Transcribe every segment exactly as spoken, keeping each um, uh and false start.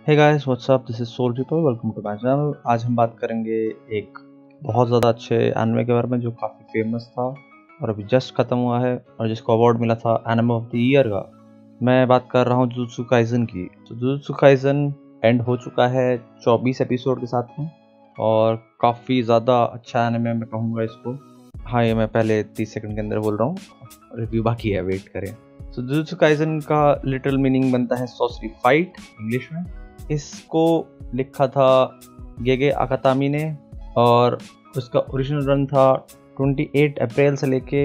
Hey guys what's up, this is soul reaper, welcome to my channel. आज हम बात करेंगे एक बहुत ज़्यादा अच्छे एनिमे के बारे में जो काफ़ी फेमस था और अभी जस्ट ख़त्म हुआ है और जिसको अवार्ड मिला था एनिमे ऑफ द ईयर का। मैं बात कर रहा हूँ जुजुत्सु काइसेन की। तो जुजुत्सु काइसेन एंड हो चुका है चौबीस एपिसोड के साथ में और काफ़ी ज़्यादा अच्छा एनिमे मैं कहूँगा इसको। हाँ, ये मैं पहले तीस सेकंड के अंदर बोल रहा हूँ, रिव्यू बाकी है, वेट करें। तो जुजुत्सु काइसेन का लिटरल मीनिंग बनता है सॉर्सरी फाइट इंग्लिश में। इसको लिखा था गेगे अकातामी ने और उसका ओरिजिनल रन था अट्ठाईस अप्रैल से लेके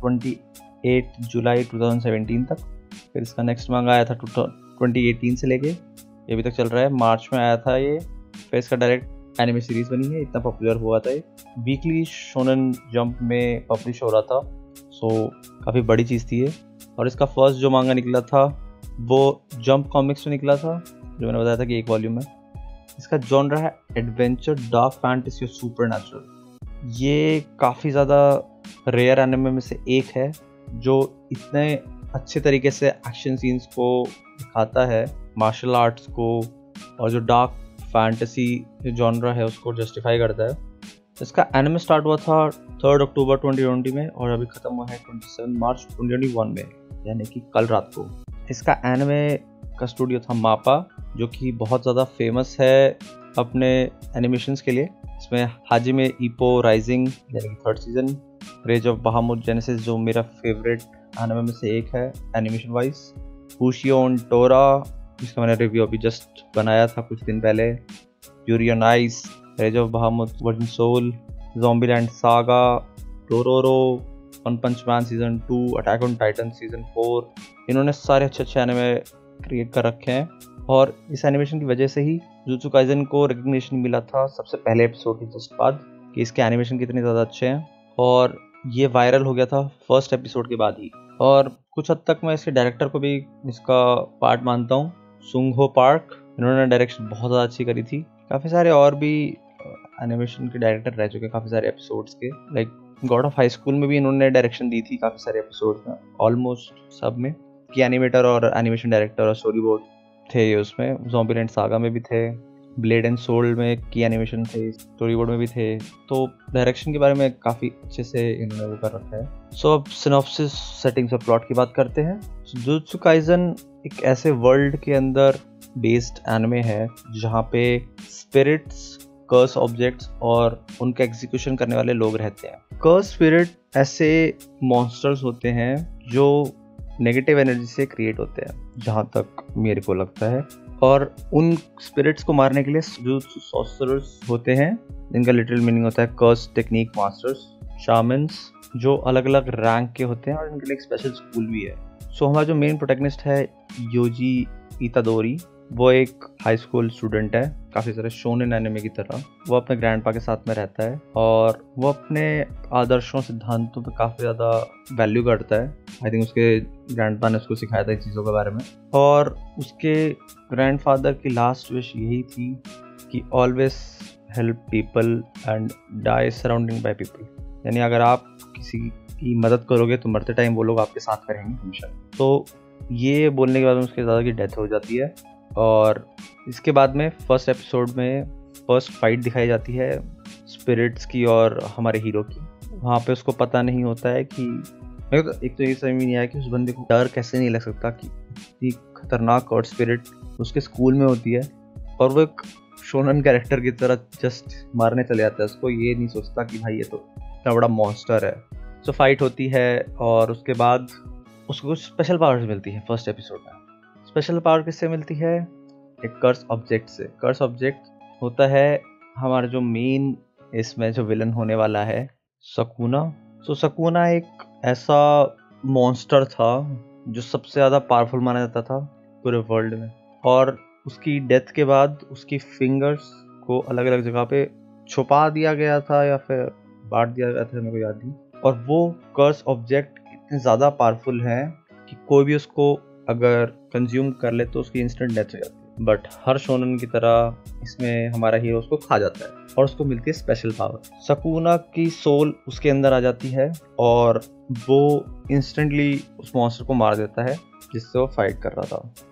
अट्ठाईस जुलाई दो हज़ार सत्रह तक। फिर इसका नेक्स्ट मांगा आया था दो हज़ार अठारह से लेके ये अभी तक चल रहा है। मार्च में आया था ये। फिर इसका डायरेक्ट एनिमे सीरीज बनी है, इतना पॉपुलर हुआ था ये। वीकली शोनन जंप में पब्लिश हो रहा था, सो काफ़ी बड़ी चीज़ थी ये। और इसका फर्स्ट जो मांगा निकला था वो जंप कॉमिक्स में निकला था, जो मैंने बताया था कि एक वॉल्यूम है। इसका जॉनर है एडवेंचर, डार्क फैंटेसी और सुपरनैचुरल। ये काफ़ी ज़्यादा रेयर एनिमे में से एक है जो इतने अच्छे तरीके से एक्शन सीन्स को दिखाता है, मार्शल आर्ट्स को, और जो डार्क फैंटेसी जॉनर है उसको जस्टिफाई करता है। इसका एनिमे स्टार्ट हुआ था थर्ड अक्टूबर दो हज़ार बीस में और अभी ख़त्म हुआ है सत्ताईस मार्च दो हज़ार इक्कीस में, यानी कि कल रात को। इसका एनिमे का स्टूडियो था मापा, जो कि बहुत ज़्यादा फेमस है अपने एनिमेशंस के लिए। इसमें हाजिमे ईप्पो राइजिंग यानी कि third season, Rage of Bahamut Genesis जो मेरा फेवरेट एनिमे में से एक है animation wise, Ushio and Tora जिसका मैंने रिव्यू अभी जस्ट बनाया था कुछ दिन पहले, Yuri on Ice, Rage of Bahamut Virgin Soul, Zombieland Saga, Dororo, One Punch Man season two, Attack on Titan season four. इन्होंने सारे अच्छे अच्छे एनिमे क्रिएट कर रखे हैं और इस एनिमेशन की वजह से ही जुजुत्सु काइसेन को रिकग्निशन मिला था सबसे पहले एपिसोड के जस्ट बाद कि इसके एनिमेशन कितने ज़्यादा अच्छे हैं, और ये वायरल हो गया था फर्स्ट एपिसोड के बाद ही। और कुछ हद तक मैं इसके डायरेक्टर को भी इसका पार्ट मानता हूँ, सुंग हो पार्क। इन्होंने डायरेक्शन बहुत ज़्यादा अच्छी करी थी। काफ़ी सारे और भी एनिमेशन के डायरेक्टर रह चुके हैं काफ़ी सारे एपिसोड्स के, like God of High School में भी इन्होंने डायरेक्शन दी थी काफ़ी सारे एपिसोड में, ऑलमोस्ट सब में की एनिमेटर और एनिमेशन डायरेक्टर और स्टोरी बोर्ड थे ये उसमें। ज़ॉम्बीलैंड सागा में भी थे, ब्लेड एंड सोल में की एनिमेशन थे, स्टोरी बोर्ड में भी थे। तो डायरेक्शन के बारे में काफ़ी अच्छे से इन्होंने वो कर रखा है। सो so, अब सिनॉप्सिस, सेटिंग्स और प्लॉट की बात करते हैं। जुजुत्सु काइसेन एक ऐसे वर्ल्ड के अंदर बेस्ड एनिमे है जहाँ पे स्पिरिट्स, कर्स ऑब्जेक्ट्स और उनका एग्जीक्यूशन करने वाले लोग रहते हैं। कर्स स्पिरिट ऐसे मॉन्स्टर्स होते हैं जो नेगेटिव एनर्जी से क्रिएट होते हैं, जहाँ तक मेरे को लगता है। और उन स्पिरिट्स को मारने के लिए जुजुत्सु सॉर्सरर्स होते हैं, जिनका लिटरल मीनिंग होता है कर्स टेक्निक मास्टर्स, शामन्स, जो अलग अलग रैंक के होते हैं और इनके लिए एक स्पेशल स्कूल भी है। सो हमारा जो मेन प्रोटैगनिस्ट है योजी इतादोरी, वो एक हाई स्कूल स्टूडेंट है, काफ़ी सारे शोनेन एनिमे की तरह। वो अपने ग्रैंडपा के साथ में रहता है और वो अपने आदर्शों, सिद्धांतों पे काफ़ी ज़्यादा वैल्यू करता है। आई थिंक उसके ग्रैंडपा ने उसको सिखाया था इन चीज़ों के बारे में। और उसके ग्रैंडफादर की लास्ट विश यही थी कि always help people and die surrounding by people, यानी अगर आप किसी की मदद करोगे तो मरते टाइम वो लोग आपके साथ करेंगे हमेशा। तो ये बोलने के बाद उसके दादा की डेथ हो जाती है और इसके बाद में फर्स्ट एपिसोड में फर्स्ट फाइट दिखाई जाती है स्पिरिट्स की और हमारे हीरो की। वहाँ पे उसको पता नहीं होता है कि, मेरे को एक तो ये समझ में नहीं आया कि उस बंदे को डर कैसे नहीं लग सकता कि इतनी खतरनाक और स्पिरिट उसके स्कूल में होती है और वो एक शोनन कैरेक्टर की तरह जस्ट मारने चले जाता है उसको। ये नहीं सोचता कि भाई ये तो इतना बड़ा मॉन्स्टर है। सो फाइट होती है और उसके बाद उसको कुछ स्पेशल पावर्स मिलती है फर्स्ट एपिसोड में। स्पेशल पावर किससे मिलती है? एक कर्स ऑब्जेक्ट से। कर्स ऑब्जेक्ट होता है हमारा जो मेन इसमें जो विलन होने वाला है, सकूना। सो सकूना एक ऐसा मॉन्स्टर था जो सबसे ज़्यादा पावरफुल माना जाता था पूरे वर्ल्ड में, और उसकी डेथ के बाद उसकी फिंगर्स को अलग अलग जगह पे छुपा दिया गया था या फिर बांट दिया गया था, मेरे को याद नहीं। और वो कर्स ऑब्जेक्ट इतने ज़्यादा पावरफुल हैं कि कोई भी उसको अगर कंज्यूम कर ले तो उसकी इंस्टेंट डेथ हो जाती है। बट हर शोनन की तरह इसमें हमारा हीरो उसको खा जाता है और उसको मिलती है स्पेशल पावर। सकूना की सोल उसके अंदर आ जाती है और वो इंस्टेंटली उस मॉन्स्टर को मार देता है जिससे वो फाइट कर रहा था।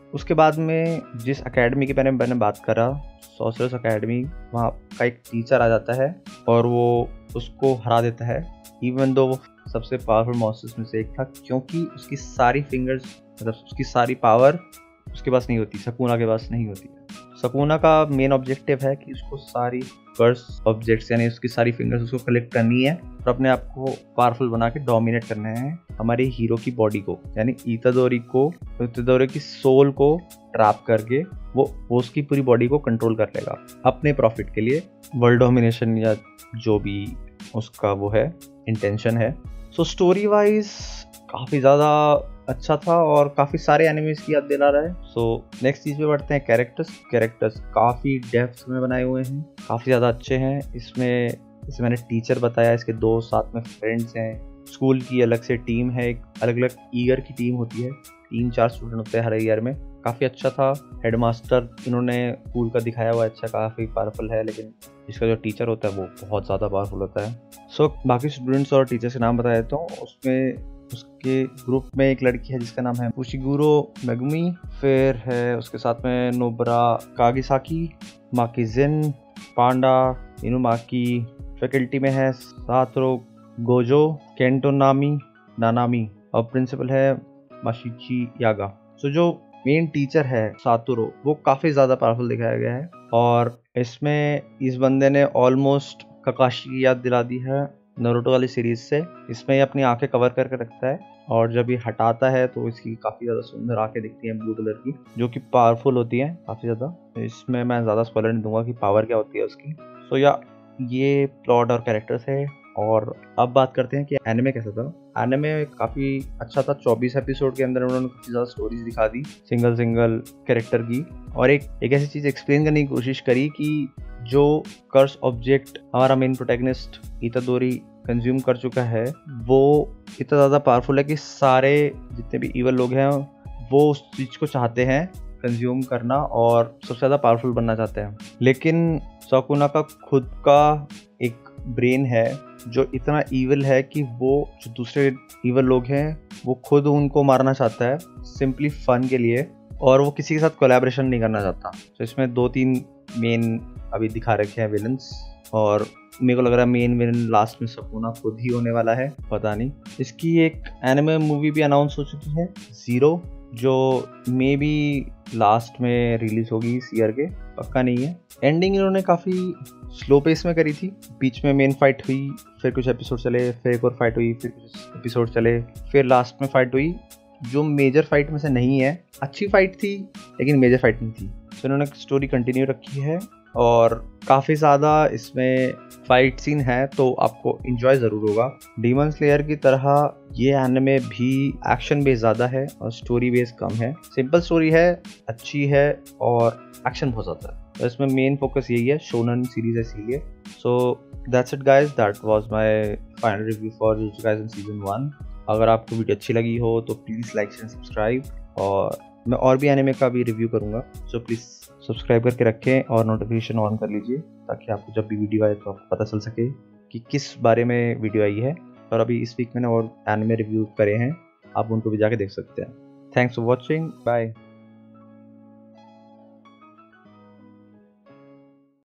उसके बाद में जिस एकेडमी के बारे में मैंने बात करा, सॉर्सरर्स एकेडमी, वहाँ का एक टीचर आ जाता है और वो उसको हरा देता है, इवन दो वो सबसे पावरफुल मॉन्स्टर्स में से एक था, क्योंकि उसकी सारी फिंगर्स, मतलब उसकी सारी पावर उसके पास नहीं होती, सकूना के पास नहीं होती। सकूना का मेन ऑब्जेक्टिव है कि उसको सारी कर्स ऑब्जेक्ट्स यानी उसकी सारी फिंगर्स उसको कलेक्ट करनी है और अपने आप को पावरफुल बना के डोमिनेट करना है हमारे हीरो की बॉडी को, यानी इतादोरी को, इतादोरी की सोल को ट्रैप करके वो, वो उसकी पूरी बॉडी को कंट्रोल कर लेगा अपने प्रॉफिट के लिए, वर्ल्ड डोमिनेशन या जो भी उसका वो है इंटेंशन है। सो स्टोरी वाइज काफ़ी ज़्यादा अच्छा था और काफ़ी सारे एनिमेस की याद दिला रहा है। सो नेक्स्ट चीज़ पे बढ़ते हैं, कैरेक्टर्स। कैरेक्टर्स काफ़ी डेप्थ में बनाए हुए हैं, काफ़ी ज़्यादा अच्छे हैं। इसमें जैसे मैंने टीचर बताया, इसके दो साथ में फ्रेंड्स हैं, स्कूल की अलग से टीम है, एक अलग अलग ईयर की टीम होती है, तीन चार स्टूडेंट होते हैं हर ईयर में। काफ़ी अच्छा था। हेडमास्टर इन्होंने स्कूल का दिखाया हुआ अच्छा, काफ़ी पावरफुल है, लेकिन इसका जो टीचर होता है वो बहुत ज़्यादा पावरफुल होता है। सो so, बाकी स्टूडेंट्स और टीचर्स के नाम बताया तो उसमें उसके ग्रुप में एक लड़की है जिसका नाम है फुशिगुरो मेगुमी, फिर है उसके साथ में नोबरा कागिसाकी, माकीजिन, पांडा, इनुमाकी। फैकल्टी में है सातरो गोजो, केंटो नामी, नानामी और प्रिंसिपल है माशिची यागा। सो so, जो मेन टीचर है सातोरो वो काफ़ी ज़्यादा पावरफुल दिखाया गया है और इसमें इस बंदे ने ऑलमोस्ट काकाशी की याद दिला दी है नारुतो वाली सीरीज से। इसमें ये अपनी आंखें कवर करके रखता है और जब ये हटाता है तो इसकी काफ़ी ज़्यादा सुंदर आंखें दिखती हैं ब्लू कलर की, जो कि पावरफुल होती हैं काफ़ी ज़्यादा। इसमें मैं ज़्यादा स्पॉइलर नहीं दूंगा कि पावर क्या होती है उसकी। सो so, या ये प्लॉट और कैरेक्टर्स है। और अब बात करते हैं कि एनिमे कैसा था। एनिमे काफ़ी अच्छा था। चौबीस एपिसोड के अंदर उन्होंने काफ़ी ज़्यादा स्टोरीज दिखा दी सिंगल सिंगल कैरेक्टर की, और एक एक ऐसी चीज़ एक्सप्लेन करने की कोशिश करी कि जो कर्स ऑब्जेक्ट हमारा मेन प्रोटैगनिस्ट इतादोरी कंज्यूम कर चुका है वो इतना ज़्यादा पावरफुल है कि सारे जितने भी इवल लोग हैं वो उस चीज़ को चाहते हैं कंज्यूम करना और सबसे ज़्यादा पावरफुल बनना चाहते हैं। लेकिन सकुना का खुद का एक ब्रेन है जो इतना ईविल है कि वो जो दूसरे ईविल लोग हैं वो खुद उनको मारना चाहता है सिंपली फन के लिए, और वो किसी के साथ कोलैबोरेशन नहीं करना चाहता। तो इसमें दो तीन मेन अभी दिखा रखे हैं विलन्स, और मेरे को लग रहा है मेन विलन लास्ट में सकुना खुद ही होने वाला है, पता नहीं। इसकी एक एनिमे मूवी भी अनाउंस हो चुकी है, जीरो, जो मे बी लास्ट में रिलीज होगी इस ईयर के, पक्का नहीं है। एंडिंग इन्होंने काफ़ी स्लो पेस में करी थी। बीच में मेन फाइट हुई, फिर कुछ एपिसोड चले, फिर एक और फाइट हुई, फिर कुछ एपिसोड चले, फिर लास्ट में फाइट हुई जो मेजर फाइट में से नहीं है। अच्छी फाइट थी लेकिन मेजर फाइट नहीं थी। तो इन्होंने स्टोरी कंटिन्यू रखी है और काफ़ी ज़्यादा इसमें फाइट सीन है, तो आपको इंजॉय ज़रूर होगा। डीमन स्लेयर की तरह ये एनिमे भी एक्शन बेस ज़्यादा है और स्टोरी बेस कम है। सिंपल स्टोरी है, अच्छी है और एक्शन बहुत ज़्यादा है। तो इसमें मेन फोकस यही है, शोनन सीरीज है इसीलिए। So that's it guys, that was my final review for Jujutsu Kaisen season one. अगर आपको वीडियो अच्छी लगी हो तो प्लीज़ लाइक एंड सब्सक्राइब, और मैं और भी एनिमे का भी रिव्यू करूँगा, सो प्लीज़ सब्सक्राइब करके रखें और नोटिफिकेशन ऑन कर लीजिए ताकि आपको जब भी वीडियो आए तो आपको पता चल सके कि किस बारे में वीडियो आई है। और अभी इस वीक मैंने और एनिमे रिव्यू करे हैं, आप उनको भी जाके देख सकते हैं। Thanks for watching, bye.